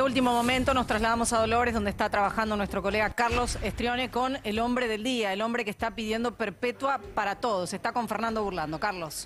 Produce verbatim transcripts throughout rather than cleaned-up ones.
último momento nos trasladamos a Dolores, donde está trabajando nuestro colega Carlos Estrione con el hombre del día, el hombre que está pidiendo perpetua para todos. Está con Fernando Burlando. Carlos.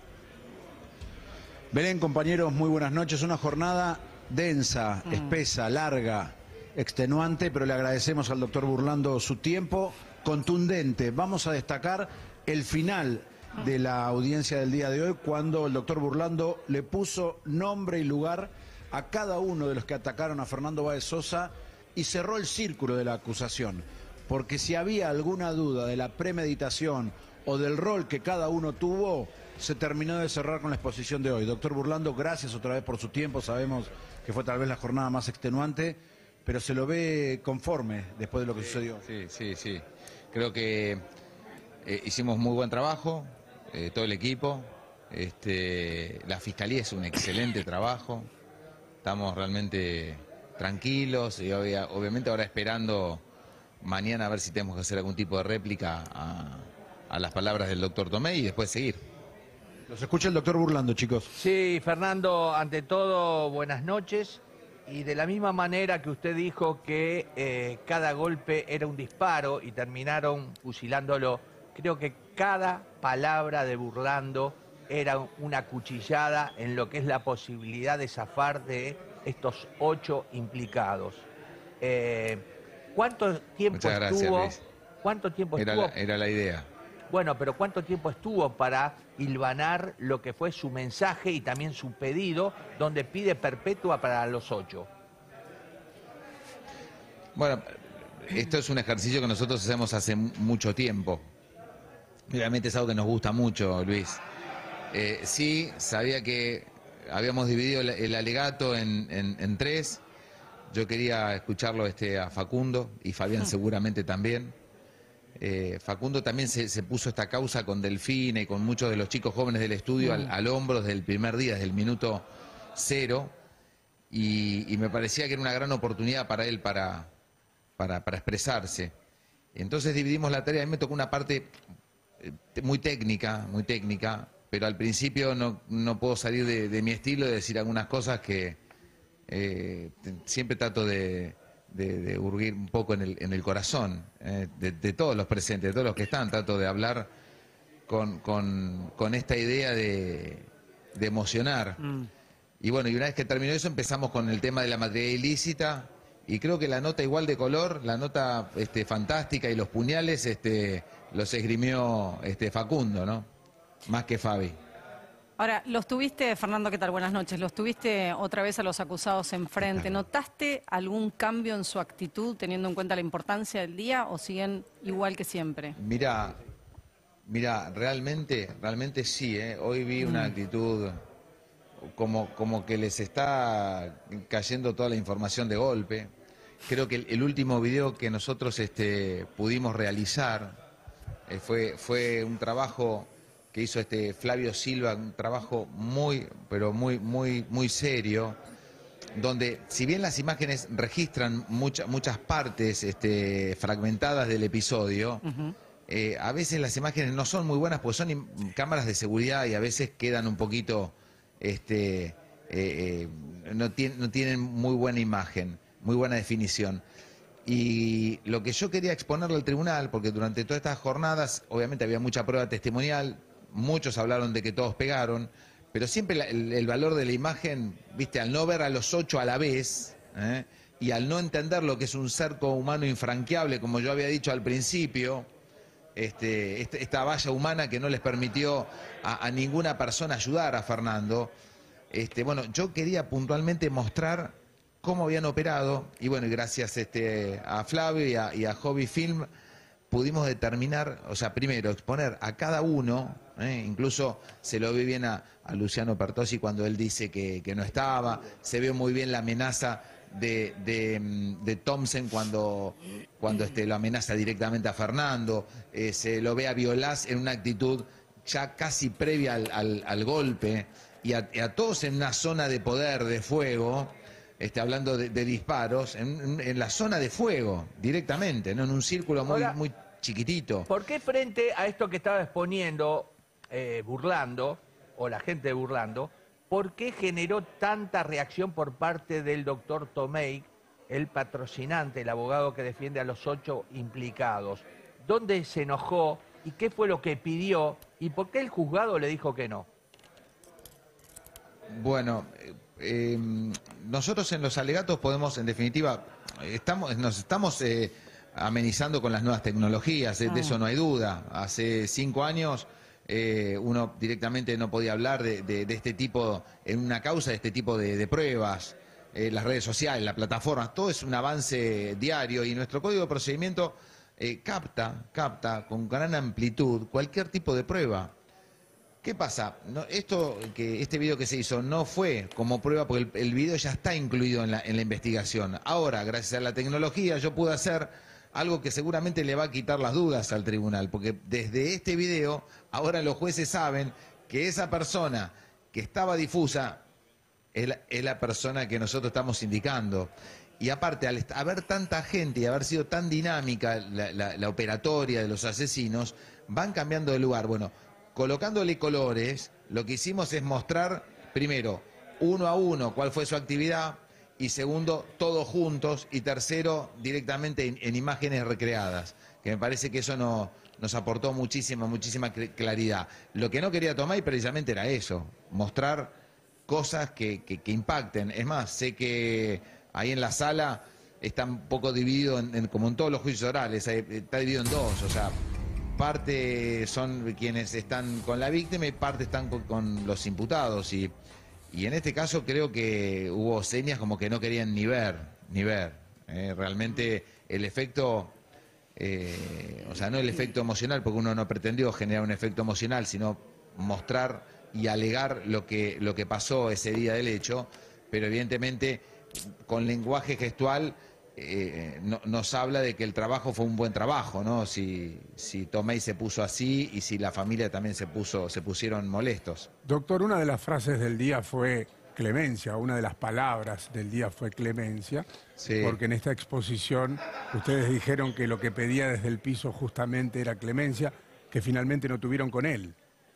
Belén, compañeros, muy buenas noches. Una jornada densa, mm. espesa, larga, extenuante, pero le agradecemos al doctor Burlando su tiempo, contundente. Vamos a destacar el final de la audiencia del día de hoy, cuando el doctor Burlando le puso nombre y lugar a cada uno de los que atacaron a Fernando Báez Sosa y cerró el círculo de la acusación. Porque si había alguna duda de la premeditación o del rol que cada uno tuvo, se terminó de cerrar con la exposición de hoy. Doctor Burlando, gracias otra vez por su tiempo. Sabemos que fue tal vez la jornada más extenuante, pero se lo ve conforme después de lo que sí, sucedió. Sí, sí, sí. Creo que eh, hicimos muy buen trabajo, eh, todo el equipo. Este, la Fiscalía hizo un excelente trabajo. Estamos realmente tranquilos y obvia, obviamente ahora esperando mañana a ver si tenemos que hacer algún tipo de réplica a, a las palabras del doctor Tomé y después seguir. Los escucha el doctor Burlando, chicos. Sí, Fernando, ante todo, buenas noches. Y de la misma manera que usted dijo que eh, cada golpe era un disparo y terminaron fusilándolo, creo que cada palabra de Burlando era una cuchillada en lo que es la posibilidad de zafar de estos ocho implicados. Eh, ¿Cuánto tiempo Muchas gracias, estuvo? Luis. ¿Cuánto tiempo era estuvo? La, era la idea. Bueno, pero ¿cuánto tiempo estuvo para hilvanar lo que fue su mensaje y también su pedido, donde pide perpetua para los ocho? Bueno, esto es un ejercicio que nosotros hacemos hace mucho tiempo. Realmente es algo que nos gusta mucho, Luis. Eh, sí, sabía que habíamos dividido el, el alegato en, en, en tres. Yo quería escucharlo este, a Facundo y Fabián seguramente también. Eh, Facundo también se, se puso esta causa con Delfina y con muchos de los chicos jóvenes del estudio al, al hombro desde el primer día, desde el minuto cero. Y, y me parecía que era una gran oportunidad para él para, para, para expresarse. Entonces dividimos la tarea. A mí me tocó una parte muy técnica, muy técnica, pero al principio no, no puedo salir de, de mi estilo de decir algunas cosas que eh, siempre trato de, de, de hurguir un poco en el, en el corazón eh, de, de todos los presentes, de todos los que están. Trato de hablar con, con, con esta idea de, de emocionar. Mm. Y bueno, y una vez que terminó eso empezamos con el tema de la materialidad ilícita y creo que la nota igual de color, la nota este, fantástica y los puñales este, los esgrimió este, Facundo, ¿no? Más que Fabi. Ahora, los tuviste, Fernando, ¿qué tal? Buenas noches. Los tuviste otra vez a los acusados enfrente. ¿Notaste algún cambio en su actitud teniendo en cuenta la importancia del día o siguen igual que siempre? Mira, mira, realmente, realmente sí, ¿eh? Hoy vi una actitud como, como que les está cayendo toda la información de golpe. Creo que el, el último video que nosotros este, pudimos realizar eh, fue, fue un trabajo que hizo este Flavio Silva, un trabajo muy, pero muy, muy, muy serio, donde si bien las imágenes registran mucha, muchas partes este, fragmentadas del episodio, uh-huh. eh, a veces las imágenes no son muy buenas porque son cámaras de seguridad y a veces quedan un poquito, este, eh, eh, no, tiene, no tienen muy buena imagen, muy buena definición. Y lo que yo quería exponerle al tribunal, porque durante todas estas jornadas obviamente había mucha prueba testimonial, muchos hablaron de que todos pegaron, pero siempre la, el, el valor de la imagen, viste, al no ver a los ocho a la vez, ¿eh? y al no entender lo que es un cerco humano infranqueable, como yo había dicho al principio, este, este, esta valla humana que no les permitió a, a ninguna persona ayudar a Fernando, este, bueno, yo quería puntualmente mostrar cómo habían operado, y bueno, y gracias este, a Flavio y a, y a Hobby Film, pudimos determinar, o sea, primero exponer a cada uno, ¿eh? Incluso se lo ve bien a, a Luciano Pertossi cuando él dice que, que no estaba, se ve muy bien la amenaza de, de, de Thompson cuando, cuando este, lo amenaza directamente a Fernando, eh, se lo ve a Violás en una actitud ya casi previa al, al, al golpe, y a, y a todos en una zona de poder, de fuego, Este, hablando de, de disparos, en, en la zona de fuego, directamente, ¿no? En un círculo muy, Ahora, muy chiquitito. ¿Por qué frente a esto que estaba exponiendo eh, Burlando, o la gente de Burlando, ¿por qué generó tanta reacción por parte del doctor Tomei, el patrocinante, el abogado que defiende a los ocho implicados? ¿Dónde se enojó y qué fue lo que pidió y por qué el juzgado le dijo que no? Bueno, eh, nosotros en los alegatos podemos, en definitiva, estamos, nos estamos eh, amenizando con las nuevas tecnologías, de, de eso no hay duda. Hace cinco años eh, uno directamente no podía hablar de, de, de este tipo, en una causa, de este tipo de, de pruebas. Eh, las redes sociales, las plataformas, todo es un avance diario y nuestro código de procedimiento eh, capta, capta con gran amplitud cualquier tipo de prueba. ¿Qué pasa? No, esto, que este video que se hizo no fue como prueba porque el, el video ya está incluido en la, en la investigación. Ahora, gracias a la tecnología, yo pude hacer algo que seguramente le va a quitar las dudas al tribunal, porque desde este video, ahora los jueces saben que esa persona que estaba difusa es la, es la persona que nosotros estamos indicando. Y aparte, al haber tanta gente y haber sido tan dinámica la, la, la operatoria de los asesinos, van cambiando de lugar. Bueno, colocándole colores, lo que hicimos es mostrar, primero, uno a uno cuál fue su actividad, y segundo, todos juntos, y tercero, directamente en, en imágenes recreadas, que me parece que eso no, nos aportó muchísima, muchísima claridad. Lo que no quería Tomei precisamente era eso, mostrar cosas que, que, que impacten. Es más, sé que ahí en la sala está un poco dividido, en, en, como en todos los juicios orales, está dividido en dos, o sea, parte son quienes están con la víctima y parte están con, con los imputados. Y, y en este caso creo que hubo señas como que no querían ni ver, ni ver. Eh, realmente el efecto, eh, o sea, no el efecto emocional, porque uno no pretendió generar un efecto emocional, sino mostrar y alegar lo que, lo que pasó ese día del hecho, pero evidentemente con lenguaje gestual eh, no, nos habla de que el trabajo fue un buen trabajo, ¿no? Si, si Tomei se puso así y si la familia también se puso, se pusieron molestos. Doctor, una de las frases del día fue clemencia, una de las palabras del día fue clemencia, sí. Porque en esta exposición ustedes dijeron que lo que pedía desde el piso justamente era clemencia, que finalmente no tuvieron con él.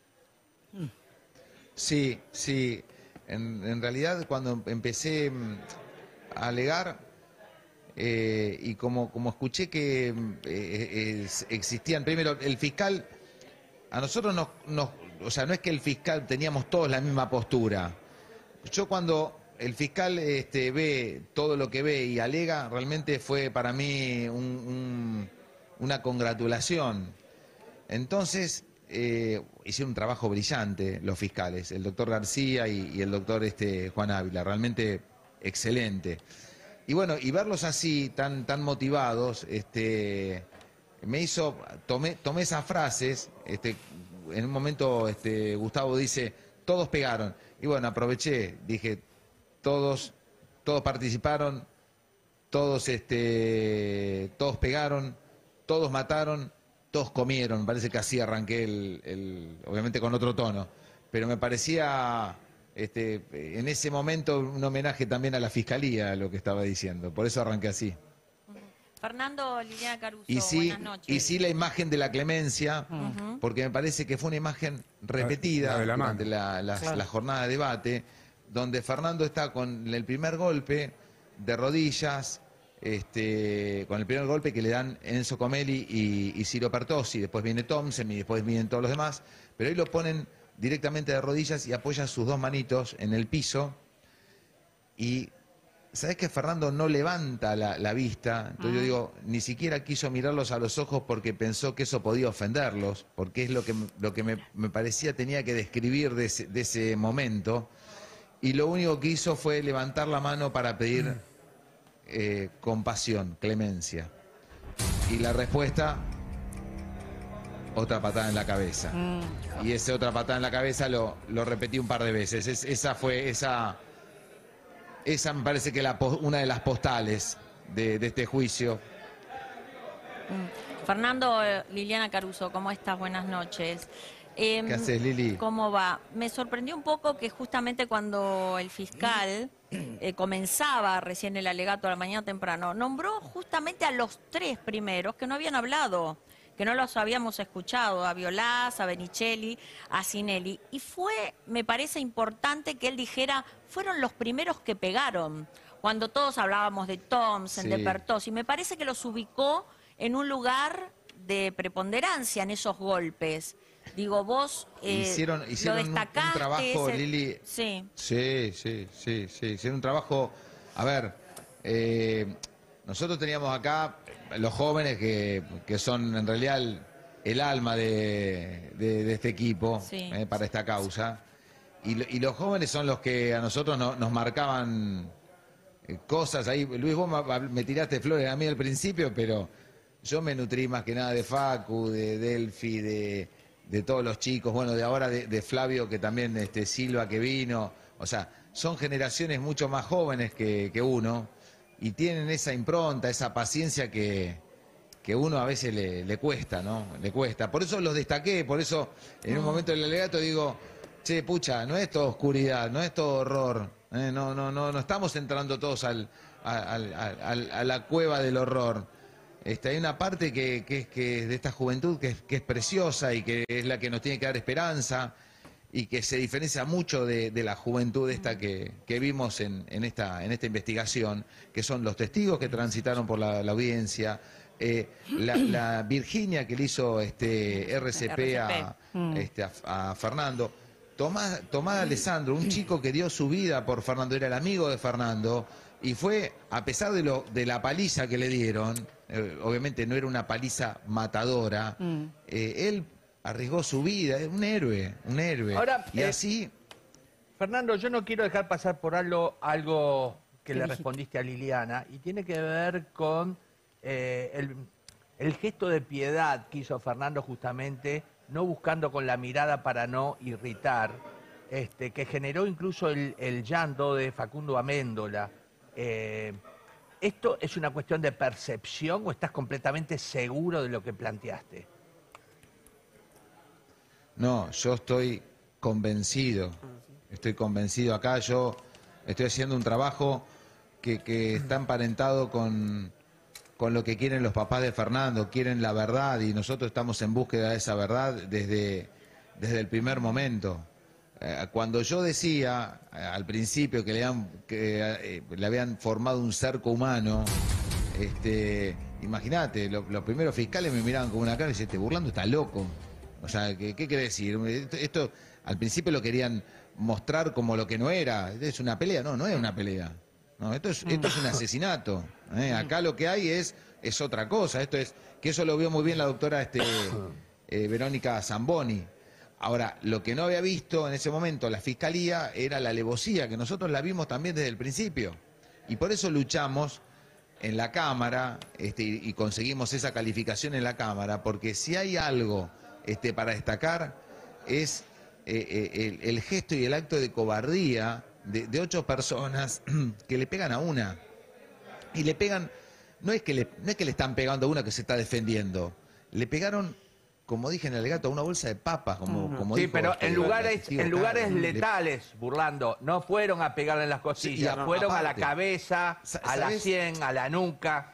Sí, sí. En, en realidad, cuando empecé a alegar, eh, y como, como escuché que eh, es, existían, primero, el fiscal, a nosotros nos, nos, o sea, no es que el fiscal teníamos todos la misma postura. Yo cuando el fiscal este, ve todo lo que ve y alega, realmente fue para mí un, un, una congratulación. Entonces, Eh, hicieron un trabajo brillante los fiscales, el doctor García y, y el doctor este, Juan Ávila, realmente excelente. Y bueno, y verlos así, tan, tan motivados, este, me hizo, tomé, tomé esas frases, este, en un momento este, Gustavo dice, todos pegaron, y bueno, aproveché, dije, todos, todos participaron, todos, este, todos pegaron, todos mataron, todos comieron. Me parece que así arranqué, el, el, obviamente con otro tono, pero me parecía este, en ese momento un homenaje también a la Fiscalía, lo que estaba diciendo, por eso arranqué así. Fernando, Liliana Caruso, y sí, buenas noches. Y sí la imagen de la clemencia, uh-huh. porque me parece que fue una imagen repetida la la durante la, la, claro. la jornada de debate, donde Fernando está con el primer golpe de rodillas, Este, con el primer golpe que le dan Enzo Comelli y, y Ciro Pertossi, después viene Thompson y después vienen todos los demás, pero ahí lo ponen directamente de rodillas y apoyan sus dos manitos en el piso. Y ¿sabés que Fernando no levanta la, la vista? Entonces ah. yo digo, ni siquiera quiso mirarlos a los ojos porque pensó que eso podía ofenderlos, porque es lo que, lo que me, me parecía tenía que describir de ese, de ese momento. Y lo único que hizo fue levantar la mano para pedir... Mm. Eh, compasión, clemencia. Y la respuesta, otra patada en la cabeza. Mm. Y esa otra patada en la cabeza lo, lo repetí un par de veces. Es, esa fue, esa, esa me parece que la, una de las postales de, de este juicio. Mm. Fernando, Liliana Caruso, ¿cómo estás? Buenas noches. Eh, ¿Qué haces, Lili? ¿Cómo va? Me sorprendió un poco que justamente cuando el fiscal eh, comenzaba recién el alegato a la mañana temprano, nombró justamente a los tres primeros que no habían hablado. que no los habíamos escuchado, a Violás, a Benicelli, a Sinelli. Y fue, me parece importante que él dijera, fueron los primeros que pegaron, cuando todos hablábamos de Thompson, Sí. de Pertossi. Me parece que los ubicó en un lugar de preponderancia en esos golpes. Digo, vos eh, hicieron hicieron lo un, un destacaste. trabajo, ese- Lili. Sí. Sí, sí, sí, sí. Hicieron un trabajo. A ver, eh, nosotros teníamos acá los jóvenes que, que son en realidad el, el alma de, de- de este equipo Sí. eh, para esta causa. Y, lo- y los jóvenes son los que a nosotros no- nos marcaban eh, cosas ahí. Luis, vos me, me tiraste flores a mí al principio, pero yo me nutrí más que nada de Facu, de Delphi, de, de todos los chicos, bueno, de ahora de, de Flavio, que también este, Silva que vino. O sea, son generaciones mucho más jóvenes que, que uno y tienen esa impronta, esa paciencia que, que uno a veces le, le cuesta, ¿no? Le cuesta. Por eso los destaqué, por eso en un momento del alegato digo, che, pucha, no es todo oscuridad, no es todo horror, ¿eh? no, no, no, no estamos entrando todos al, al- al- al- a la cueva del horror. Este, hay una parte que, que es que de esta juventud que es, que es preciosa y que es la que nos tiene que dar esperanza y que se diferencia mucho de, de la juventud esta que, que vimos en, en, esta, en esta investigación, que son los testigos que transitaron por la, la audiencia, eh, la, la Virginia que le hizo este R C P a, este, a, a Fernando, Tomás, Tomás Alessandro, un chico que dio su vida por Fernando, era el amigo de Fernando, y fue, a pesar de, lo, de la paliza que le dieron, eh, obviamente no era una paliza matadora, Mm. eh, él arriesgó su vida, es un héroe, un héroe. Ahora, y eh, así, Fernando, yo no quiero dejar pasar por algo, algo que ¿Qué le dijiste? respondiste a Liliana, y tiene que ver con eh, el, el gesto de piedad que hizo Fernando justamente, no buscando con la mirada para no irritar, este, que generó incluso el, el llanto de Facundo Améndola. Eh, ¿Esto es una cuestión de percepción o estás completamente seguro de lo que planteaste? no, yo estoy convencido, estoy convencido acá, yo estoy haciendo un trabajo que, que está emparentado con, con lo que quieren los papás de Fernando, quieren la verdad y nosotros estamos en búsqueda de esa verdad desde, desde el primer momento. Eh, Cuando yo decía eh, al principio que le habían, que, eh, le habían formado un cerco humano, este, imagínate, lo- los primeros fiscales me miraban con una cara y decían, este Burlando está loco. O sea, ¿qué, qué quiere decir? Esto, esto al principio lo querían mostrar como lo que no era. ¿Es una pelea? No, no es una pelea. No, esto es, esto es un asesinato. ¿eh? Acá lo que hay es, es otra cosa. Esto es, que eso lo vio muy bien la doctora este, eh, Verónica Zamboni. Ahora, lo que no había visto en ese momento la Fiscalía era la alevosía, que nosotros la vimos también desde el principio. Y por eso luchamos en la Cámara este, y, y conseguimos esa calificación en la Cámara, porque si hay algo este, para destacar es eh, eh, el, el gesto y el acto de cobardía de, de ocho personas que le pegan a una. Y le pegan, no es que le, no es que le están pegando a una que se está defendiendo, le pegaron, como dije en el alegato, a una bolsa de papas, como, como Sí, dijo pero este, en la lugares, testigo en lugares Carmen. Le- letales, Burlando, no fueron a pegarle en las costillas, Sí, y fueron a la aparte, cabeza, sa- a la ¿sabés? sien, a la nuca.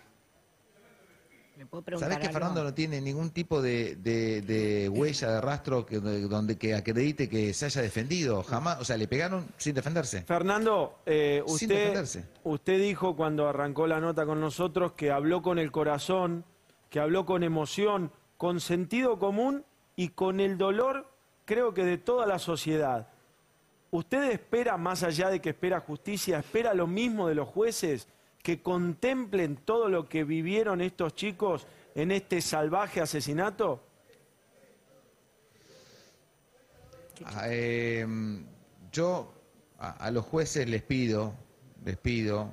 ¿Me puedo preguntar ¿Sabés que algo? Fernando no tiene ningún tipo de, de- de huella, de rastro que, donde que acredite que se haya defendido? Jamás, o sea, le pegaron sin defenderse. Fernando, eh, Sin usted, defenderse. usted dijo cuando arrancó la nota con nosotros que habló con el corazón, que habló con emoción, con sentido común y con el dolor, creo que de toda la sociedad. ¿Usted espera, más allá de que espera justicia, espera lo mismo de los jueces, que contemplen todo lo que vivieron estos chicos en este salvaje asesinato? Ah, eh, yo a, a los jueces les pido, les pido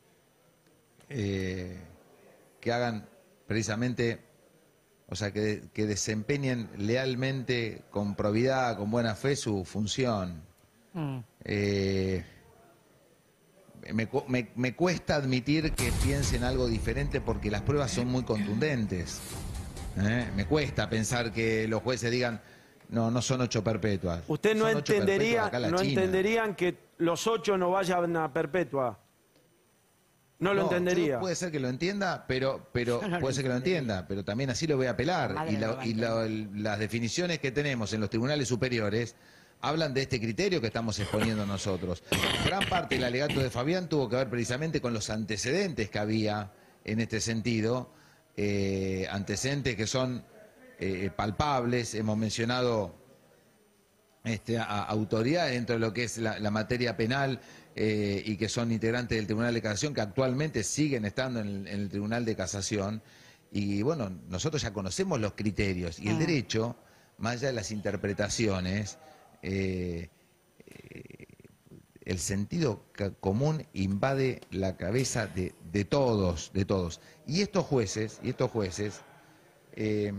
eh, que hagan precisamente, o sea, que, que desempeñen lealmente, con probidad, con buena fe su función. Mm. Eh, me, cu- me- me cuesta admitir que piensen algo diferente porque las pruebas son muy contundentes. ¿eh? Me cuesta pensar que los jueces digan, no, no son ocho perpetuas. ¿Usted no Son ocho entendería, perpetuas acá en la no China. entenderían que los ocho no vayan a perpetua? no lo No, entendería. yo puede ser que lo entienda, pero, pero no lo puede ser que lo entienda, pero también así lo voy a apelar. Madre Y, no lo la- va a y la- el- las definiciones que tenemos en los tribunales superiores hablan de este criterio que estamos exponiendo nosotros. Gran parte del alegato de Fabián tuvo que ver precisamente con los antecedentes que había en este sentido, eh, antecedentes que son eh, palpables. Hemos mencionado este, a, a autoridades dentro de lo que es la, la materia penal eh, y que son integrantes del Tribunal de Casación, que actualmente siguen estando en el, en el Tribunal de Casación. Y bueno, nosotros ya conocemos los criterios y el derecho, más allá de las interpretaciones, eh, eh, el sentido ca- común invade la cabeza de, de todos, de todos. Y estos jueces, y estos jueces, eh,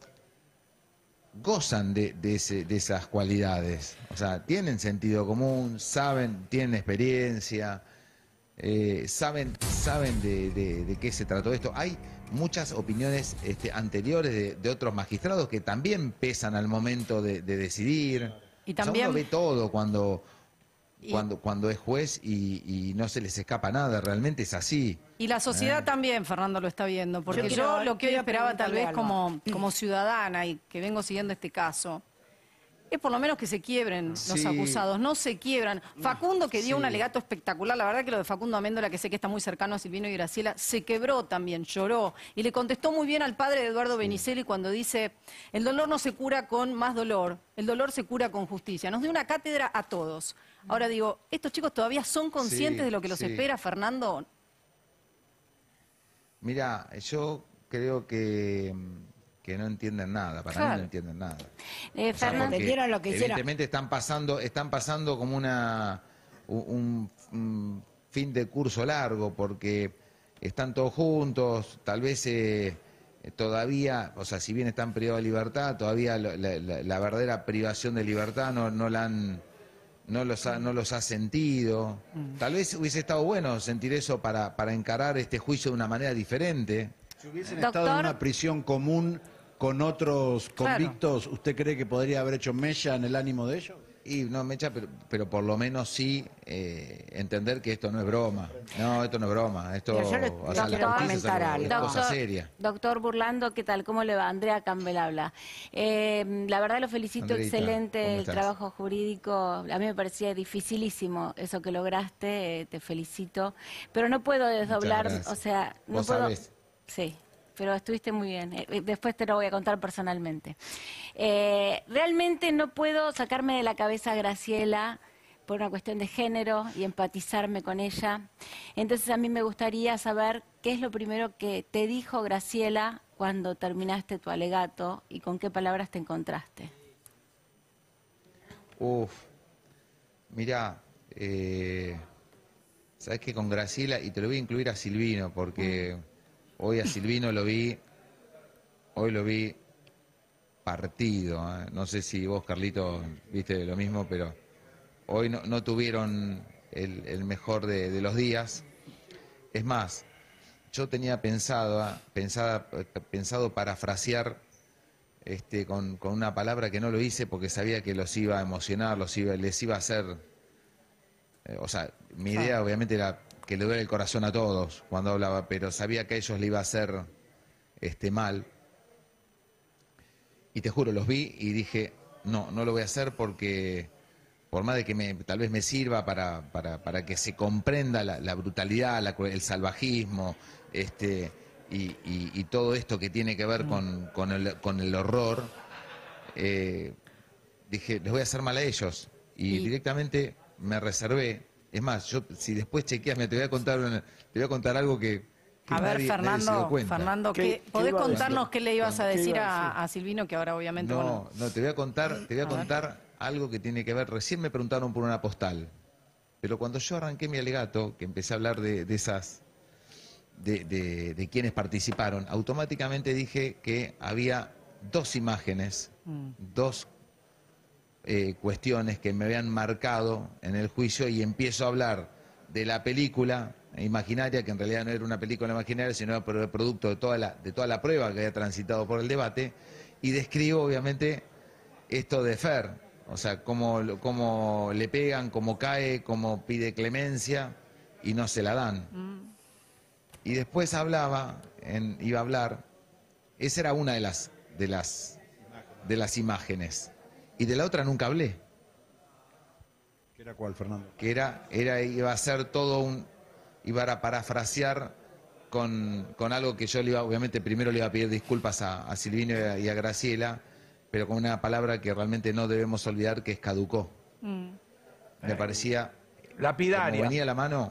gozan de, de, ese- de esas cualidades. O sea, tienen sentido común, saben, tienen experiencia, eh, saben, saben de, de- de qué se trató esto. Hay muchas opiniones este, anteriores de, de otros magistrados que también pesan al momento de, de decidir. Y O sea, también- uno ve todo cuando, Y- cuando, cuando es juez y, y no se les escapa nada, realmente es así. Y la sociedad Eh. también, Fernando, lo está viendo, porque yo, Yo quiero- lo que hoy quiero esperaba tal vez preguntarle algo. como, como ciudadana y que vengo siguiendo este caso, es por lo menos que se quiebren los Sí. acusados, no se quiebran. Facundo, que dio Sí. un alegato espectacular, la verdad que lo de Facundo Améndola, que sé que está muy cercano a Silvino y Graciela, se quebró también, lloró. Y le contestó muy bien al padre de Eduardo Benicelli cuando dice, el dolor no se cura con más dolor, el dolor se cura con justicia. Nos dio una cátedra a todos. Ahora digo, ¿estos chicos todavía son conscientes Sí, de lo que los sí. espera, Fernando? Mira, yo creo que, que no entienden nada, para mí Claro. no entienden nada. Eh, O sea, Fernando, porque entendieron lo que hicieron. Evidentemente están pasando, están pasando como una un, un fin de curso largo, porque están todos juntos, tal vez eh, todavía, o sea, si bien están privados de libertad, todavía lo- la, la- la verdadera privación de libertad no, no la han, no los ha, no los ha sentido. Tal vez hubiese estado bueno sentir eso para, para encarar este juicio de una manera diferente. Si hubiesen Doctor. estado en una prisión común con otros Claro. convictos, ¿usted cree que podría haber hecho mella en el ánimo de ellos? Y no, Mecha, pero, pero por lo menos sí eh, entender que esto no es broma. No, esto no es broma. Esto, Pero yo le- o le sea, la quiero justicia es comentar algo- es algo. cosa seria. Doctor Burlando, ¿qué tal? ¿Cómo le va? Andrea Campbell habla. Eh, la verdad lo felicito, Andreita, excelente ¿cómo el estás? trabajo jurídico. A mí me parecía dificilísimo eso que lograste, eh, te felicito. Pero no puedo desdoblar, gracias. o sea, no Vos puedo... sabés. Sí, pero estuviste muy bien. Eh, eh, Después te lo voy a contar personalmente. Eh, realmente no puedo sacarme de la cabeza a Graciela por una cuestión de género y empatizarme con ella. Entonces a mí me gustaría saber qué es lo primero que te dijo Graciela cuando terminaste tu alegato y con qué palabras te encontraste. Uf, mirá, eh, sabes que con Graciela, y te lo voy a incluir a Silvino, porque hoy a Silvino lo vi, hoy lo vi partido. ¿eh? No sé si vos, Carlito, viste lo mismo, pero hoy no, no tuvieron el, el mejor de, de los días. Es más, yo tenía pensado, ah, pensada- pensado parafrasear este, con, con una palabra que no lo hice porque sabía que los iba a emocionar, los iba, les iba a hacer... eh, o sea, mi idea obviamente era que le duele el corazón a todos cuando hablaba, pero sabía que a ellos le iba a hacer este, mal. Y te juro, los vi y dije, no, no lo voy a hacer porque, por más de que me, tal vez me sirva para, para, para que se comprenda la, la brutalidad, la cru- el salvajismo, este, y, y- y todo esto que tiene que ver con, con, el, con el horror, eh, dije, les voy a hacer mal a ellos. Y, Y- directamente me reservé. Es más, yo si después chequeas, mira, te voy a contar, una- te voy a contar algo que, que A ver, nadie- nadie se dio Fernando, cuenta. Fernando, ¿Qué- ¿qué- qué ¿podés iba a decir? contarnos qué le ibas a ¿Qué decir iba a a, decir? a Silvino, que ahora obviamente, No, bueno, no, te voy a contar, te voy a A ver. contar algo que tiene que ver. Recién me preguntaron por una postal, pero cuando yo arranqué mi alegato, que empecé a hablar de, de esas, de, de, de quienes participaron, automáticamente dije que había dos imágenes, Mm. dos eh, cuestiones que me habían marcado en el juicio y empiezo a hablar de la película imaginaria, que en realidad no era una película imaginaria, sino era pro- producto de toda la, de toda la prueba que había transitado por el debate, y describo obviamente esto de Fer, o sea, cómo, lo- cómo le pegan, cómo cae, cómo pide clemencia y no se la dan. y después hablaba, en, iba a hablar, esa era una de las, de las, de las imágenes, y de la otra nunca hablé. ¿Qué era cuál, Fernando? Que era, era, iba a ser todo un, iba a parafrasear con, con algo que yo le iba, obviamente primero le iba a pedir disculpas a, a Silvino y a, y a Graciela, pero con una palabra que realmente no debemos olvidar, que es caducó. Mm. Me eh, parecía, lapidaria. Como venía la mano,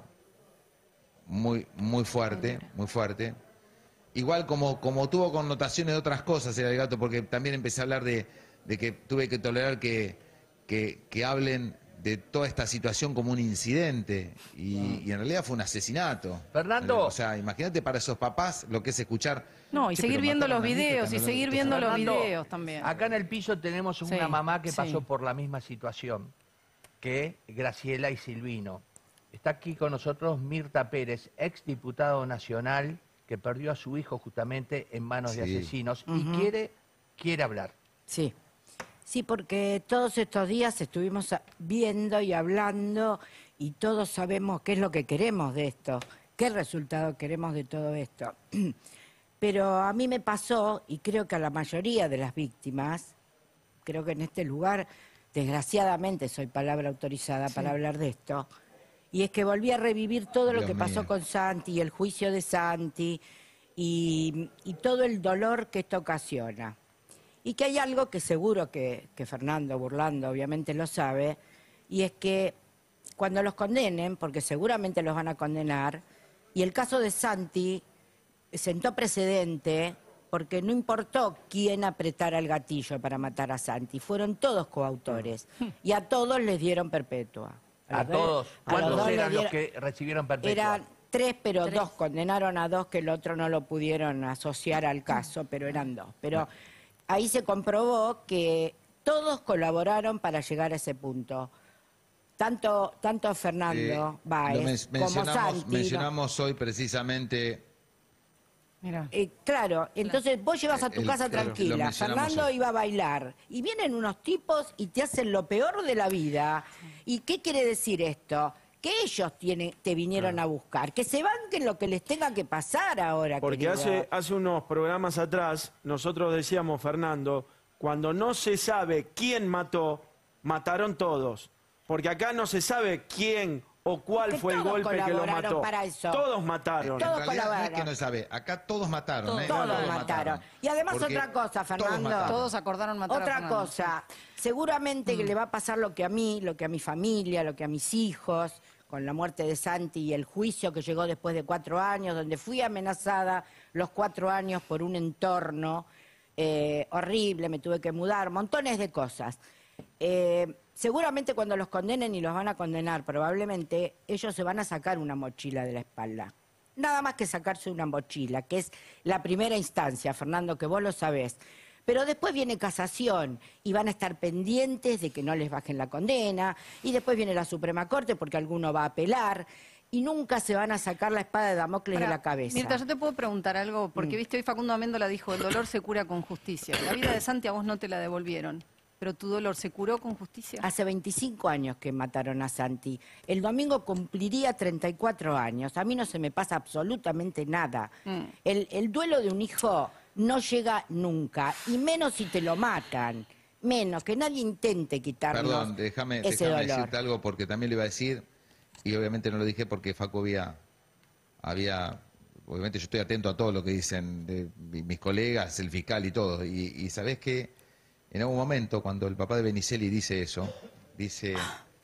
muy, muy fuerte, muy fuerte. Igual como, como tuvo connotaciones de otras cosas el alegato, porque también empecé a hablar de, de que tuve que tolerar que, que, que hablen de toda esta situación como un incidente, y, y en realidad fue un asesinato. Fernando. O sea, imagínate para esos papás lo que es escuchar... No, y che, seguir viendo los hija, videos, y seguir viendo los Fernando, videos también. Acá en el piso tenemos una Sí, mamá que sí. pasó por la misma situación que Graciela y Silvino. Está aquí con nosotros Mirta Pérez, ex diputado nacional, que perdió a su hijo justamente en manos Sí. de asesinos, Ujú. y quiere, quiere hablar. Sí. Sí, porque todos estos días estuvimos a- viendo y hablando y todos sabemos qué es lo que queremos de esto, qué resultado queremos de todo esto. Pero a mí me pasó, y creo que a la mayoría de las víctimas, creo que en este lugar, desgraciadamente soy palabra autorizada para hablar de esto, y es que volví a revivir todo lo Dios que pasó mío. con Santi, y el juicio de Santi, y, y todo el dolor que esto ocasiona. Y que hay algo que seguro que, que Fernando Burlando obviamente lo sabe, y es que cuando los condenen, porque seguramente los van a condenar, y el caso de Santi sentó precedente porque no importó quién apretara el gatillo para matar a Santi, fueron todos coautores, y a todos les dieron perpetua. A los dos- todos. a los ¿Cuántos dos les eran los dieron- que recibieron perpetua? Eran tres, pero dos condenaron a dos que el otro no lo pudieron asociar al caso, pero eran dos. Pero ahí se comprobó que todos colaboraron para llegar a ese punto. Tanto, tanto Fernando Eh, Báez lo men- como mencionamos, Santi. ¿no? mencionamos hoy precisamente... Mira. Eh, claro, entonces vos llevas a tu El- casa claro, lo tranquila, mencionamos Fernando hoy. iba a bailar, y vienen unos tipos y te hacen lo peor de la vida. ¿Y qué quiere decir esto? Que ellos tienen, te vinieron a buscar, que se banquen lo que les tenga que pasar ahora, Porque querido. hace, hace unos programas atrás nosotros decíamos, Fernando, cuando no se sabe quién mató, mataron todos. Porque acá no se sabe quién o cuál Porque fue el todos golpe que lo colaboraron mató. para eso. Todos mataron. Todos en realidad no es colaboraron. que no sabe, acá todos mataron. Todos, ¿eh? Todos mataron. Y además Porque otra cosa, todos Fernando. mataron. Todos acordaron matar a Otra Fernando. cosa, seguramente que le va a pasar lo que a mí, lo que a mi familia, lo que a mis hijos, con la muerte de Santi y el juicio que llegó después de cuatro años, donde fui amenazada los cuatro años por un entorno eh, horrible, me tuve que mudar, montones de cosas. Eh, seguramente cuando los condenen, y los van a condenar, probablemente ellos se van a sacar una mochila de la espalda. Nada más que sacarse una mochila, que es la primera instancia, Fernando, que vos lo sabés. Pero después viene casación y van a estar pendientes de que no les bajen la condena, y después viene la Suprema Corte porque alguno va a apelar, y nunca se van a sacar la espada de Damocles de Pará, la cabeza. Mirta, yo te puedo preguntar algo, porque Mm. viste, hoy Facundo Amendola dijo, el dolor se cura con justicia. La vida de Santi a vos no te la devolvieron, pero tu dolor se curó con justicia. Hace veinticinco años que mataron a Santi. El domingo cumpliría treinta y cuatro años. A mí no se me pasa absolutamente nada. Mm. El, el duelo de un hijo no llega nunca, y menos si te lo matan. Menos, que nadie intente quitarnos Perdón, déjame, ese déjame dolor. decirte algo porque también le iba a decir, y obviamente no lo dije porque Facu había, había, obviamente yo estoy atento a todo lo que dicen de mi- mis colegas, el fiscal y todo, y, y sabés que en algún momento cuando el papá de Benicelli dice eso, dice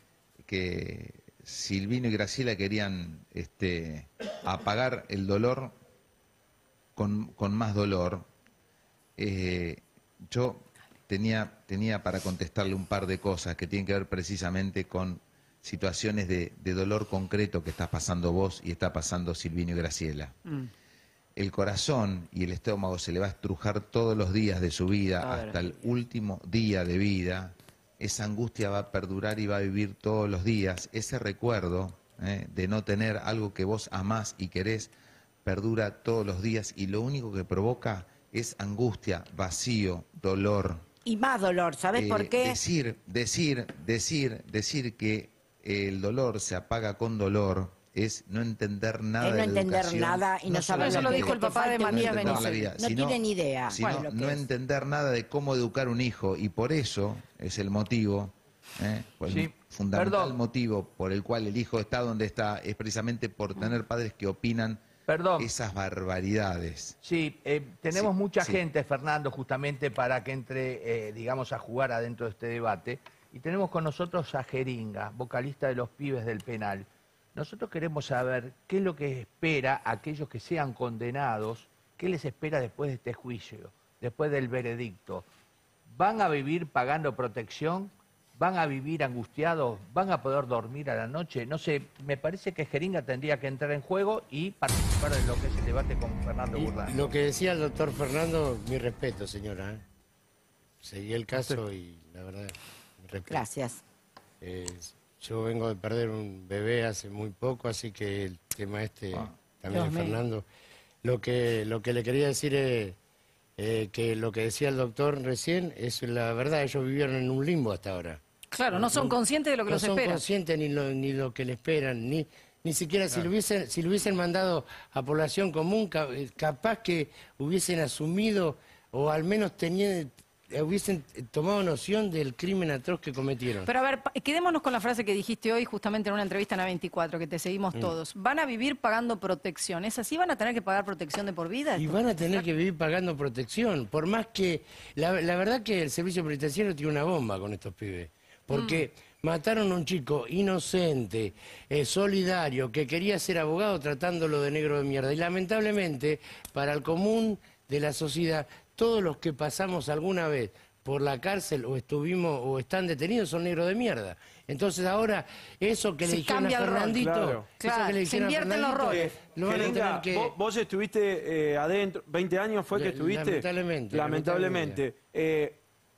que Silvino y Graciela querían este, apagar el dolor con, con más dolor, eh, yo tenía, tenía para contestarle un par de cosas que tienen que ver precisamente con situaciones de, de dolor concreto que estás pasando vos y está pasando Silvino y Graciela. Mm. El corazón y el estómago se le va a estrujar todos los días de su vida, Todos hasta los el último día de vida. Esa angustia va a perdurar y va a vivir todos los días. Ese recuerdo eh, de no tener algo que vos amás y querés perdura todos los días, y lo único que provoca es angustia, vacío, dolor. Y más dolor, ¿sabes Eh, por qué? Decir, decir, decir, decir que el dolor se apaga con dolor es no entender nada Es no de entender educación. nada y no saber Eso lo dijo el papá de Matías Benicio. No tienen idea. Sino Bueno, lo que no es. entender nada de cómo educar un hijo. Y por eso es el motivo, ¿eh? Pues Sí, el fundamental perdón. motivo por el cual el hijo está donde está, es precisamente por tener padres que opinan Perdón. esas barbaridades. Sí, eh, tenemos Sí, mucha sí. gente, Fernando, justamente para que entre, eh, digamos, a jugar adentro de este debate. Y tenemos con nosotros a Jeringa, vocalista de Los Pibes del Penal. Nosotros queremos saber qué es lo que espera a aquellos que sean condenados, qué les espera después de este juicio, después del veredicto. ¿Van a vivir pagando protección? ¿Van a vivir angustiados? ¿Van a poder dormir a la noche? No sé, me parece que Jeringa tendría que entrar en juego y participar de lo que es el debate con Fernando Y Burlán. lo que decía el doctor Fernando, mi respeto, señora. ¿eh? Seguí el caso y la verdad, mi respeto. Gracias. Eh, yo vengo de perder un bebé hace muy poco, así que el tema este Ah. también Dios de mío. Fernando. Lo que, lo que le quería decir es eh, que lo que decía el doctor recién es la verdad, ellos vivieron en un limbo hasta ahora. Claro, no son conscientes de lo que no los son espera. conscientes ni lo, ni lo que le esperan, ni, ni siquiera si, lo hubiesen, si lo hubiesen mandado a población común, ca- eh, capaz que hubiesen asumido o al menos tenían, eh, hubiesen tomado noción del crimen atroz que cometieron. Pero a ver, pa- quedémonos con la frase que dijiste hoy justamente en una entrevista en A veinticuatro, que te seguimos todos. Van a vivir pagando protección. ¿Es así? ¿Van a tener que pagar protección de por vida? Y van a tener que vivir pagando protección, por más que... La, la verdad que el servicio penitenciario tiene una bomba con estos pibes, porque mataron a un chico inocente, eh, solidario, que quería ser abogado tratándolo de negro de mierda. Y lamentablemente, para el común de la sociedad, todos los que pasamos alguna vez por la cárcel o estuvimos o están detenidos son negros de mierda. Entonces ahora, eso que Se le dijeron a cambia el rol, Fernandito, claro. eso Claro, que le se dijeron a invierten los Fernandito, roles. lo van a Jeringa, tener que... vos, vos estuviste eh, adentro, veinte años fue que La- estuviste. lamentablemente, Lamentablemente. Eh,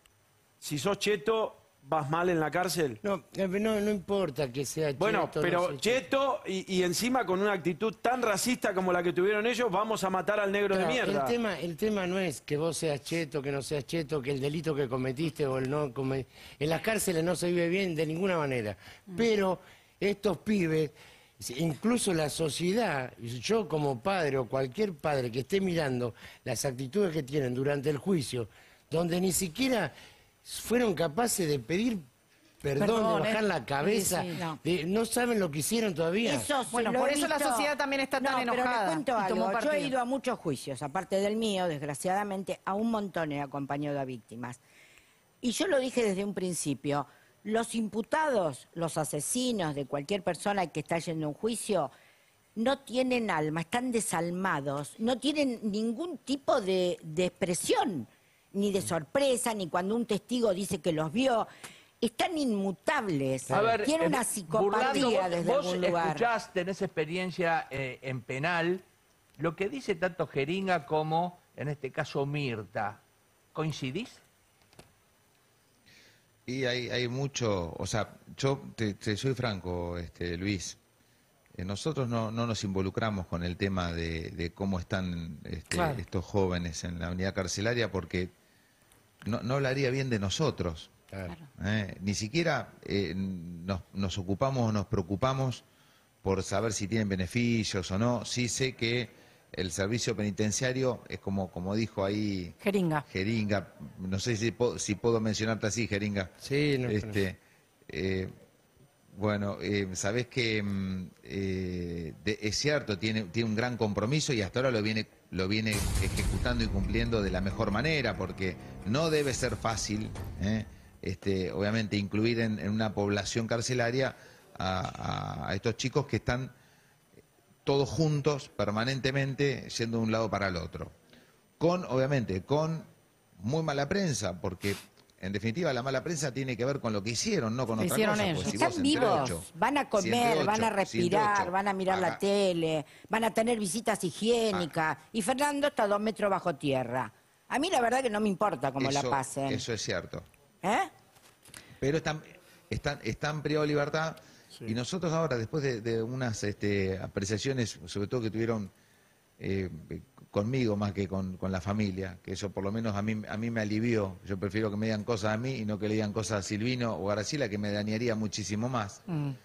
si sos cheto, vas mal en la cárcel. No, eh, no, no importa que sea Bueno, cheto, pero no sea cheto y, y encima con una actitud tan racista como la que tuvieron ellos, vamos a matar al negro Claro, de mierda. El tema, el tema no es que vos seas cheto, que no seas cheto, que el delito que cometiste o el no come... En las cárceles no se vive bien de ninguna manera. Pero estos pibes, incluso la sociedad, yo como padre o cualquier padre que esté mirando las actitudes que tienen durante el juicio, donde ni siquiera fueron capaces de pedir perdón, Perdón, de bajar ¿eh? la cabeza, Sí, sí, no. de- no saben lo que hicieron todavía. Eso se Bueno, lo por he eso la visto. sociedad también está tan No, pero enojada les cuento y tomó algo. Yo he partido. ido a muchos juicios, aparte del mío, desgraciadamente, a un montón he acompañado a víctimas. Y yo lo dije desde un principio, los imputados, los asesinos de cualquier persona que está yendo a un juicio, no tienen alma, están desalmados, no tienen ningún tipo de, de expresión, ni de sorpresa, ni cuando un testigo dice que los vio. Están inmutables, A ver, tienen eh, una Burlando, psicopatía vos, desde vos algún lugar. escuchás, tenés experiencia eh, en penal, lo que dice tanto Jeringa como, en este caso, Mirta. ¿Coincidís? Y hay, hay mucho, o sea, yo te, te soy franco, este, Luis. Eh, nosotros no, no nos involucramos con el tema de, de cómo están este, Claro. estos jóvenes en la unidad carcelaria porque no, no hablaría bien de nosotros. Claro. Eh, ni siquiera eh, nos, nos ocupamos, nos preocupamos por saber si tienen beneficios o no. Sí sé que el servicio penitenciario es como, como dijo ahí Jeringa. Jeringa, no sé si, po- si puedo mencionarte así, Jeringa. Sí, no, Este, eh, bueno, eh, sabés que mm, eh, de- es cierto, tiene, tiene un gran compromiso y hasta ahora lo viene, lo viene ejecutando y cumpliendo de la mejor manera, porque no debe ser fácil, ¿eh? este, obviamente, incluir en, en una población carcelaria a, a- a estos chicos que están todos juntos, permanentemente, yendo de un lado para el otro. Con, obviamente, con muy mala prensa, porque en definitiva la mala prensa tiene que ver con lo que hicieron, no con Lo otra hicieron cosa. ellos. Pues, si Están vos entre vivos, ocho, van a si entre comer, ocho, van a si entre respirar, ocho, van a mirar la haga- tele, van a tener visitas higiénicas. Y Fernando está a dos metros bajo tierra. A mí la verdad que no me importa cómo la eso- pasen. Eso es cierto. ¿Eh? Pero están, están, están privados de libertad y nosotros ahora, después de, de unas este, apreciaciones, sobre todo que tuvieron eh, conmigo más que con, con la familia, que eso por lo menos a mí, a mí me alivió. Yo prefiero que me digan cosas a mí y no que le digan cosas a Silvino o a Graciela, que me dañaría muchísimo más. Mm.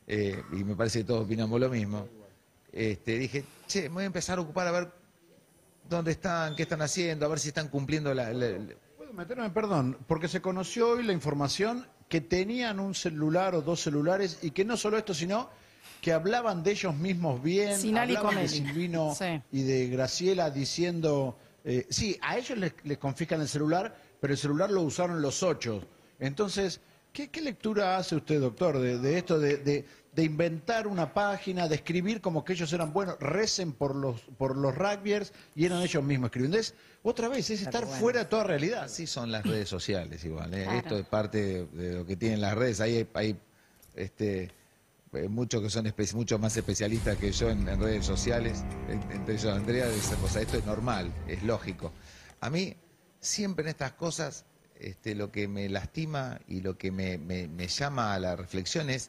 eh, y me parece que todos opinamos lo mismo, este, dije, che, me voy a empezar a ocupar a ver dónde están, qué están haciendo, a ver si están cumpliendo la... la, la... ¿Puedo meterme? Perdón, porque se conoció hoy la información que tenían un celular o dos celulares y que no solo esto, sino que hablaban de ellos mismos bien, Sinali hablaban de Comelli. Silvino Sí. y de Graciela diciendo, eh, sí, a ellos les, les confiscan el celular, pero el celular lo usaron los ocho. Entonces, ¿qué, qué lectura hace usted, doctor, de, de esto de, de, de inventar una página, de escribir como que ellos eran buenos, recen por los por los rugbyers y eran ellos mismos escribiendo? Es, otra vez, es estar bueno. fuera de toda realidad. Así son las redes sociales igual, ¿eh? Claro. Esto es parte de, de lo que tienen las redes. Ahí hay, hay, este, eh, muchos que son espe- mucho más especialistas que yo en, en redes sociales, en- entre ellos Andrea, de esa cosa. Esto es normal, es lógico. A mí, siempre en estas cosas, este, lo que me lastima y lo que me, me, me llama a la reflexión es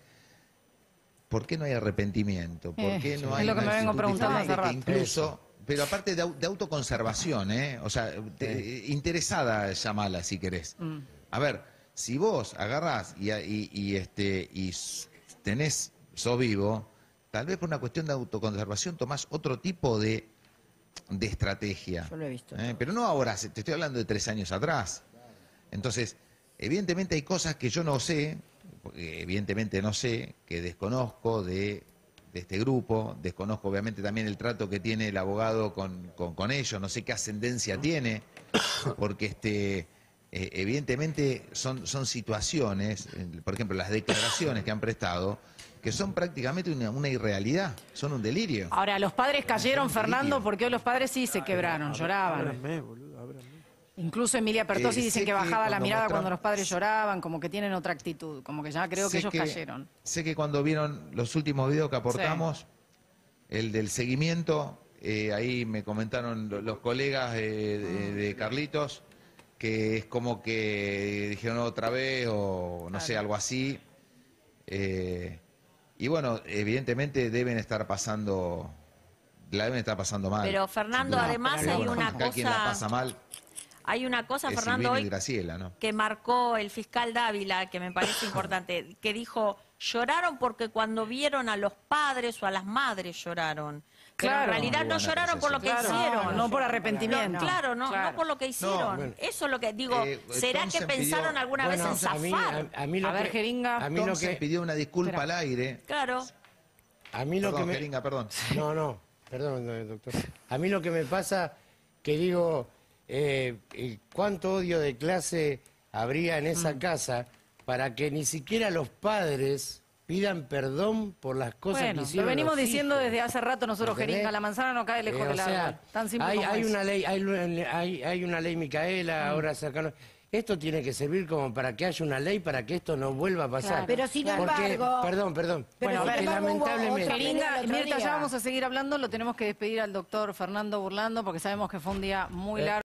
¿por qué no hay arrepentimiento? ¿Por Eh, qué no es hay lo que una me vengo actitud preguntando hace diferente que rato. incluso, pero aparte de, au- de autoconservación, ¿eh? O sea, te- interesada llamala si querés. Mm. A ver, si vos agarrás y, y, y, este, y s- tenés, sos vivo, tal vez por una cuestión de autoconservación tomás otro tipo de, de estrategia. Yo lo he visto. ¿eh? Pero no ahora, se- te estoy hablando de tres años atrás. Entonces, evidentemente hay cosas que yo no sé, porque evidentemente no sé, que desconozco de, de este grupo, desconozco obviamente también el trato que tiene el abogado con, con, con ellos, no sé qué ascendencia tiene, porque este, eh, evidentemente son, son situaciones, eh, por ejemplo, las declaraciones que han prestado, que son prácticamente una, una irrealidad, son un delirio. Ahora, los padres cayeron, Sí, Fernando, delirio. porque hoy los padres sí se quebraron, lloraban. Ábranme, boludo, ábranme. Incluso Emilia Pertosi Eh, dicen sé que que bajaba la cuando mirada mostramos- cuando los padres lloraban, como que tienen otra actitud, como que ya creo que Sé ellos cayeron. Sé que cuando vieron los últimos videos que aportamos, el del seguimiento, eh, ahí me comentaron lo- los colegas eh, de, de Carlitos, que es como que dijeron otra vez o no sé, algo así. Eh, y bueno, evidentemente deben estar pasando, la deben estar pasando mal. Pero, Fernando, sin duda. además Pero hay bueno, una acá quien la cosa- pasa mal Hay una cosa, es Fernando, Silvino y hoy Graciela, ¿no? que marcó el fiscal Dávila, que me parece importante, que dijo, lloraron porque cuando vieron a los padres o a las madres lloraron. Pero Claro. en realidad Muy no buena lloraron por lo que Claro, hicieron. no por arrepentimiento. No, claro, no, Claro. no por lo que hicieron. bueno. Eso es lo que digo. Eh, ¿Será que Thompson pensaron pidió- alguna Bueno, vez en a mí, zafar? a, a mí lo A ver, que, Jeringa. a mí lo Thompson que, pidió una disculpa Espera. al aire. Claro. a mí lo Perdón, que me, Jeringa, perdón. No, no, perdón, eh, doctor. A mí lo que me pasa, que digo, eh, eh, cuánto odio de clase habría en Mm. esa casa para que ni siquiera los padres pidan perdón por las cosas Bueno, que hicieron lo venimos los diciendo hijos. desde hace rato nosotros, ¿Entendés? Jeringa, la manzana no cae lejos Eh, o del sea, árbol. Tan simple hay, como hay es. una ley, hay, hay, hay una ley Micaela, ahora cercano. Esto tiene que servir como para que haya una ley para que esto no vuelva a pasar. Claro. Pero sin Porque- embargo- perdón, perdón. Pero Bueno, sin a ver, embargo, hubo lamentablemente. otra pelea Jeringa, el otro Mirta, día. ya vamos a seguir hablando, lo tenemos que despedir al doctor Fernando Burlando porque sabemos que fue un día muy Eh, largo.